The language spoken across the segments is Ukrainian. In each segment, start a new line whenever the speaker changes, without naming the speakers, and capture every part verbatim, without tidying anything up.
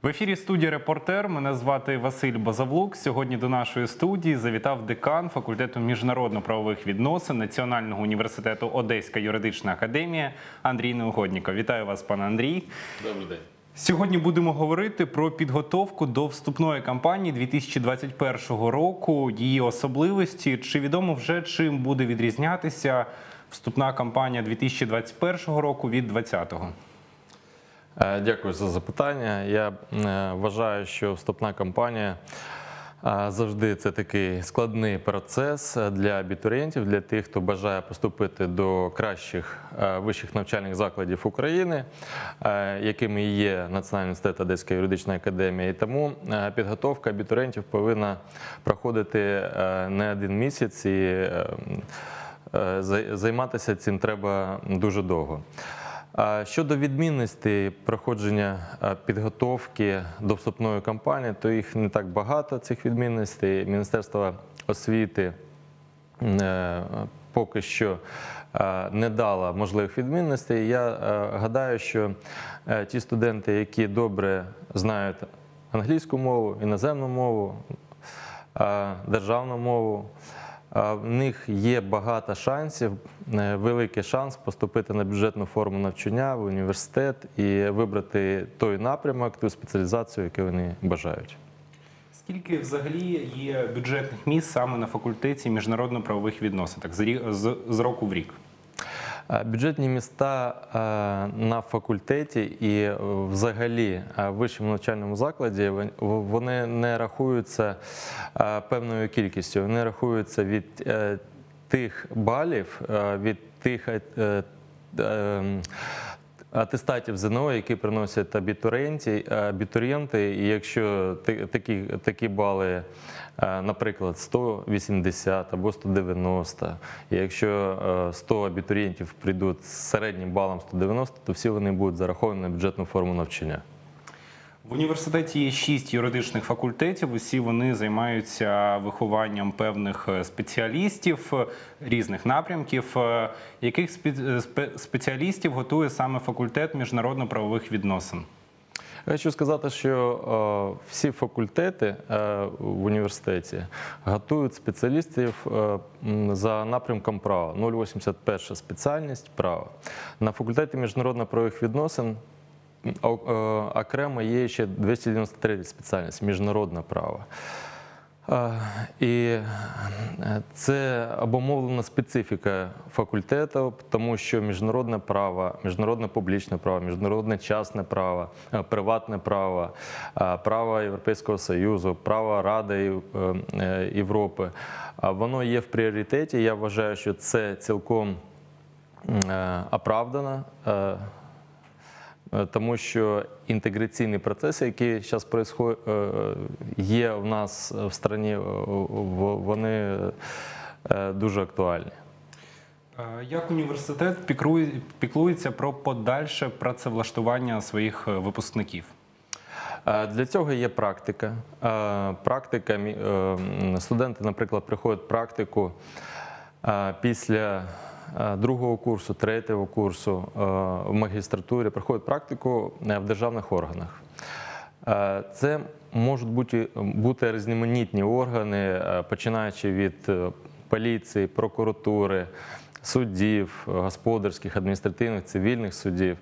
В ефірі студії «Репортер». Мене звати Василь Базавлук. Сьогодні до нашої студії завітав декан факультету міжнародно-правових відносин Національного університету Одеська юридична академія Андрій Неугодніков. Вітаю вас, пане Андрій.
Добрий день.
Сьогодні будемо говорити про підготовку до вступної кампанії дві тисячі двадцять першого року, її особливості. Чи відомо вже, чим буде відрізнятися вступна кампанія дві тисячі двадцять першого року від двадцятого?
Дякую за запитання. Я вважаю, що вступна кампанія завжди це такий складний процес для абітурієнтів, для тих, хто бажає поступити до кращих вищих навчальних закладів України, якими і є Національний університет Одеська юридична академія. І тому підготовка абітурієнтів повинна проходити не один місяць, і займатися цим треба дуже довго. Щодо відмінностей проходження підготовки до вступної кампанії, то їх не так багато, цих відмінностей. Міністерство освіти поки що не дало можливих відмінностей. Я гадаю, що ті студенти, які добре знають англійську мову, іноземну мову, державну мову, в них є багато шансів, великий шанс поступити на бюджетну форму навчання в університет і вибрати той напрямок, ту спеціалізацію, яку вони бажають.
Скільки взагалі є бюджетних місць саме на факультеті міжнародно-правових відносин, так, з, з року в рік?
Бюджетні міста на факультеті і взагалі в вищому навчальному закладі, вони не рахуються певною кількістю, вони рахуються від тих балів, від тих атестатів ЗНО, які приносять абітурієнти, і якщо такі, такі бали, наприклад, сто вісімдесят або сто дев'яносто, і якщо сто абітурієнтів прийдуть з середнім балом сто дев'яносто, то всі вони будуть зараховані на бюджетну форму навчання.
В університеті є шість юридичних факультетів, усі вони займаються вихованням певних спеціалістів різних напрямків. Яких спеціалістів готує саме факультет міжнародно-правових відносин?
Я хочу сказати, що е, всі факультети е, в університеті готують спеціалістів е, за напрямком права. нуль вісімдесят перша спеціальність – право. На факультеті міжнародно-правових відносин о, е, окремо є ще двісті дев'яносто третя спеціальність – міжнародне право. І це обумовлена специфіка факультету, тому що міжнародне право, міжнародне публічне право, міжнародне частне право, приватне право, право Європейського Союзу, право Ради Європи, воно є в пріоритеті. Я вважаю, що це цілком оправдано, тому що інтеграційні процеси, які зараз є в нас в країні, вони дуже актуальні.
Як університет піклується про подальше працевлаштування своїх випускників?
Для цього є практика. Практика, студенти, наприклад, приходять практику після другого курсу, третього курсу в магістратурі, проходять практику в державних органах. Це можуть бути, бути різноманітні органи, починаючи від поліції, прокуратури, судів, господарських, адміністративних, цивільних судів,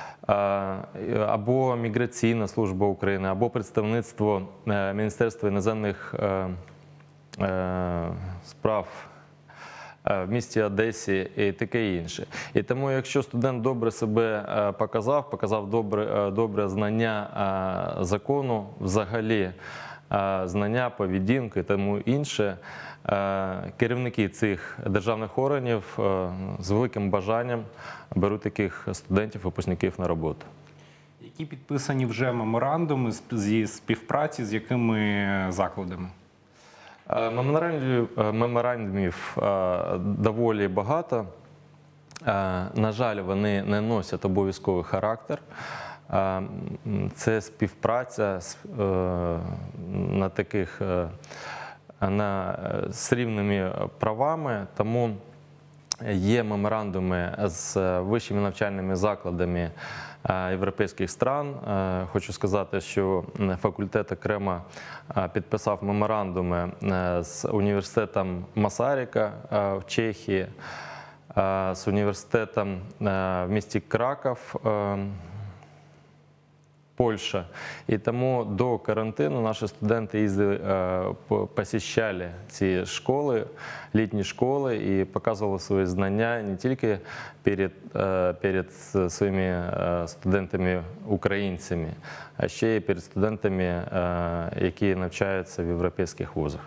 або Міграційна служба України, або представництво Міністерства іноземних справ в місті Одесі і таке інше. І тому, якщо студент добре себе показав, показав добре, добре знання закону, взагалі знання, поведінки і тому інше, керівники цих державних органів з великим бажанням беруть таких студентів, випускників на роботу.
Які підписані вже меморандуми зі співпраці з якими закладами?
Меморандумів доволі багато. На жаль, вони не носять обов'язковий характер. Це співпраця на таких, на, з рівними правами, тому є меморандуми з вищими навчальними закладами європейських стран. Хочу сказати, що факультет окремо підписав меморандуми з університетом Масарика в Чехії, з університетом в місті Краков, Польща. І тому до карантину наші студенти їздили, посещали ці школи, літні школи і показували свої знання не тільки перед, перед своїми студентами-українцями, а ще й перед студентами, які навчаються в європейських вузах.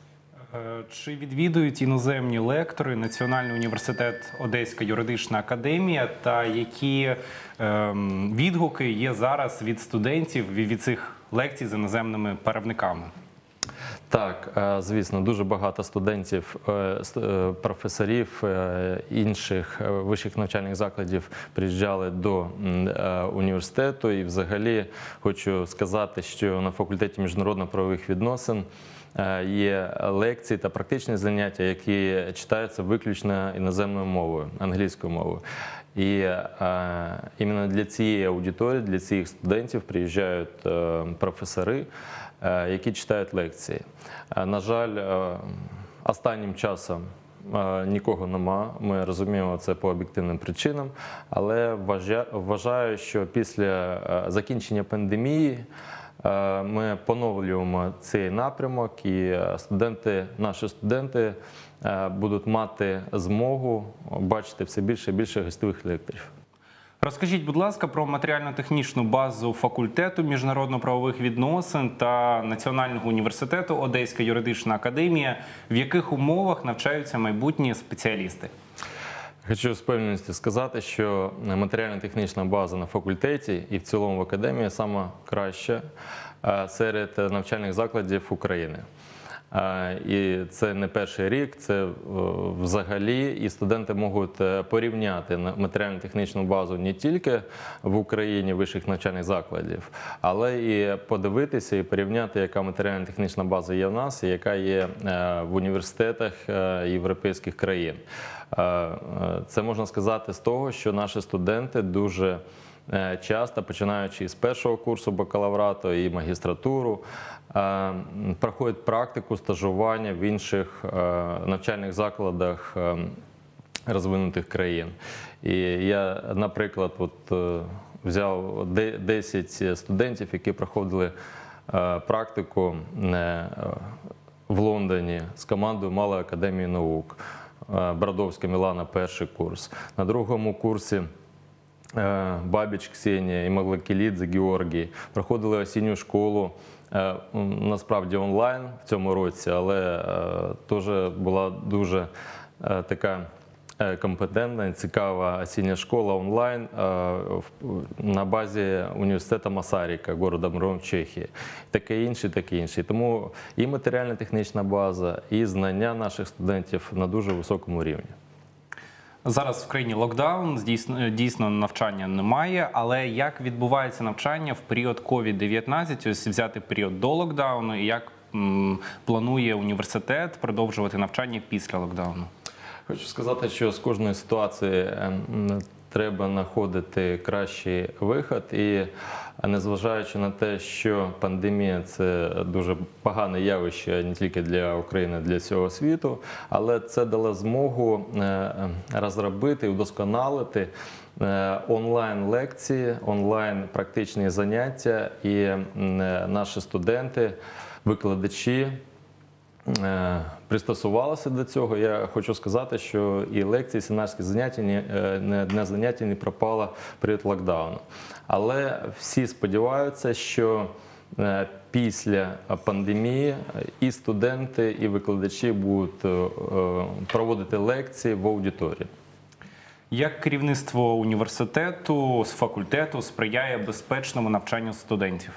Чи відвідують іноземні лектори Національний університет Одеська юридична академія, та які ем, відгуки є зараз від студентів від цих лекцій з іноземними перевниками?
Так, звісно, дуже багато студентів, професорів інших вищих навчальних закладів приїжджали до університету. І взагалі хочу сказати, що на факультеті міжнародно-правових відносин є лекції та практичні заняття, які читаються виключно іноземною мовою, англійською мовою. І е, іменно для цієї аудиторії, для цих студентів приїжджають е, професори, е, які читають лекції. Е, на жаль, е, останнім часом е, нікого нема, ми розуміємо це по об'єктивним причинам, але вважаю, вважаю, що після е, закінчення пандемії ми поновлюємо цей напрямок, і студенти, наші студенти будуть мати змогу бачити все більше і більше гостьових лекторів.
Розкажіть, будь ласка, про матеріально-технічну базу факультету міжнародно-правових відносин та Національного університету Одеська юридична академія. В яких умовах навчаються майбутні спеціалісти?
Хочу з впевненістю сказати, що матеріально-технічна база на факультеті і в цілому в академії сама краща серед навчальних закладів України. І це не перший рік, це взагалі, і студенти можуть порівняти матеріально-технічну базу не тільки в Україні вищих навчальних закладів, але і подивитися і порівняти, яка матеріально-технічна база є в нас і яка є в університетах європейських країн. Це можна сказати з того, що наші студенти дуже часто, починаючи з першого курсу бакалаврату і магістратуру, проходять практику, стажування в інших навчальних закладах розвинутих країн. І я, наприклад, от, взяв десять студентів, які проходили практику в Лондоні з командою Малої академії наук. Бродовська Мілана, перший курс. На другому курсі Бабіч Ксенія і Маглакілідзе Георгій проходили осінню школу, насправді онлайн в цьому році, але теж була дуже така компетентна і цікава осіння школа онлайн на базі університету Масарика, города Мром, Чехії. Таке інше, таке інше. Тому і матеріально-технічна база, і знання наших студентів на дуже високому рівні.
Зараз в країні локдаун, дійсно, дійсно навчання немає, але як відбувається навчання в період ковід дев'ятнадцять, ось взяти період до локдауну, і як м, планує університет продовжувати навчання після локдауну?
Хочу сказати, що з кожної ситуації треба знаходити кращий вихід, і незважаючи на те, що пандемія – це дуже погане явище не тільки для України, а для всього світу, але це дало змогу розробити і удосконалити онлайн-лекції, онлайн-практичні заняття, і наші студенти, викладачі пристосувалися до цього. Я хочу сказати, що і лекції, семінарські заняття, не одне заняття не пропало перед локдауну. Але всі сподіваються, що після пандемії і студенти, і викладачі будуть проводити лекції в аудиторії.
Як керівництво університету, з факультету сприяє безпечному навчанню студентів?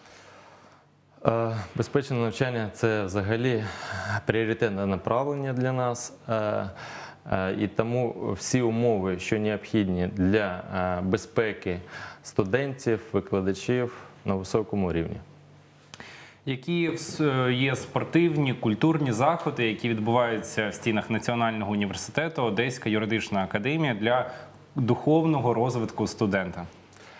Безпечне навчання – це взагалі пріоритетне направлення для нас. І тому всі умови, що необхідні для безпеки студентів, викладачів на високому рівні.
Які є спортивні, культурні заходи, які відбуваються в стінах Національного університету Одеська юридична академія для духовного розвитку студента?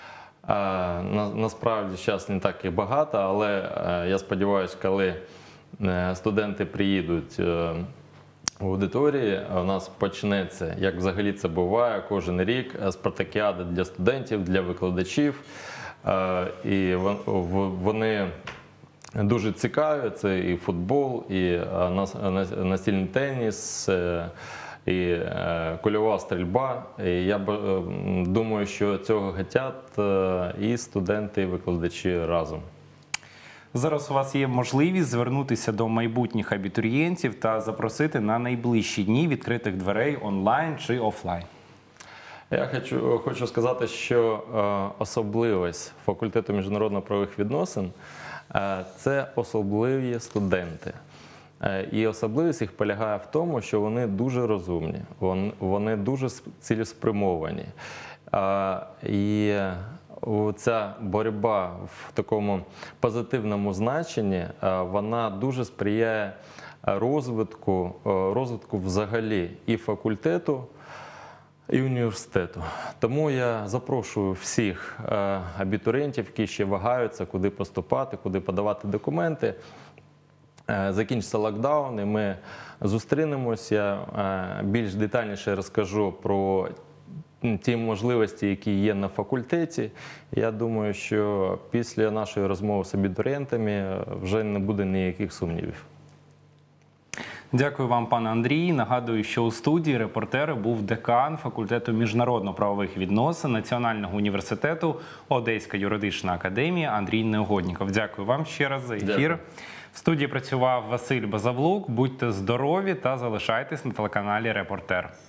На, насправді зараз не так і багато, але е, я сподіваюся, коли е, студенти приїдуть е, в аудиторії, у нас почнеться, як взагалі це буває кожен рік, спартакіада для студентів, для викладачів. Е, і вон- в- вони дуже цікаві. Це і футбол, і е, нас- нас- настільний теніс, е, і е, кульова стрільба. І я б- е, думаю, що цього хочуть е, і студенти, і викладачі разом.
Зараз у вас є можливість звернутися до майбутніх абітурієнтів та запросити на найближчі дні відкритих дверей онлайн чи офлайн.
Я хочу, хочу сказати, що е, особливість факультету міжнародно-правових відносин е, це особливі студенти. Е, і особливість їх полягає в тому, що вони дуже розумні, вони, вони дуже сп- цілеспрямовані. Е, і ця боротьба в такому позитивному значенні, е, вона дуже сприяє розвитку, е, розвитку взагалі і факультету, і університету. Тому я запрошую всіх е, абітурієнтів, які ще вагаються, куди поступати, куди подавати документи. Е, Закінчиться локдаун, і ми зустрінемося. Я е, більш детальніше розкажу про ті можливості, які є на факультеті. Я думаю, що після нашої розмови з абітурієнтами вже не буде ніяких сумнівів.
Дякую вам, пане Андрій. Нагадую, що у студії репортера був декан факультету міжнародно-правових відносин Національного університету Одеська юридична академія Андрій Неугодніков. Дякую вам ще раз за ефір.
Дякую.
В студії працював Василь Базавлук. Будьте здорові та залишайтесь на телеканалі Репортер.